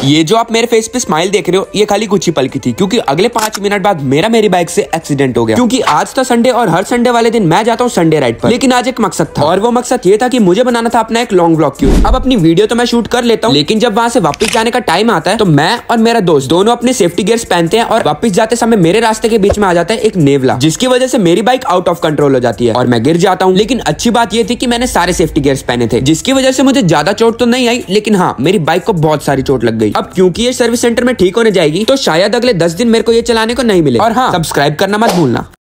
ये जो आप मेरे फेस पे स्माइल देख रहे हो ये खाली कुछ ही पल की थी, क्योंकि अगले 5 मिनट बाद मेरी बाइक से एक्सीडेंट हो गया। क्योंकि आज था संडे और हर संडे वाले दिन मैं जाता हूँ संडे राइड पर, लेकिन आज एक मकसद था और वो मकसद ये था कि मुझे बनाना था अपना एक लॉन्ग व्लॉग। क्यों, अब अपनी वीडियो तो मैं शूट कर लेता हूँ, लेकिन जब वहां से वापस जाने का टाइम आता है तो मैं और मेरा दोस्त दोनों अपने सेफ्टी गियर्स पहनते हैं और वापस जाते समय मेरे रास्ते के बीच में आ जाता है एक नेवला, जिसकी वजह से मेरी बाइक आउट ऑफ कंट्रोल हो जाती है और मैं गिर जाता हूँ। लेकिन अच्छी बात ये थी कि मैंने सारे सेफ्टी गियर्स पहने थे, जिसकी वजह से मुझे ज्यादा चोट तो नहीं आई, लेकिन हाँ मेरी बाइक को बहुत सारी चोट लग गई। अब क्योंकि ये सर्विस सेंटर में ठीक होने जाएगी तो शायद अगले 10 दिन मेरे को ये चलाने को नहीं मिले। और हाँ, सब्सक्राइब करना मत भूलना।